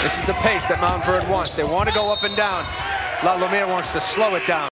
This is the pace that Mount Verde wants. They want to go up and down. La Lumiere wants to slow it down.